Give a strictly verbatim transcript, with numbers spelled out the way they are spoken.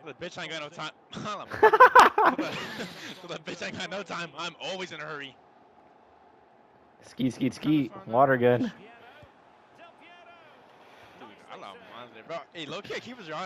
The bitch ain't got no time. The bitch ain't got no time. I'm always in a hurry. Skeet, skeet, skeet. Water gun. Dude, I love Monster, bro. Hey, low kick keepers are on.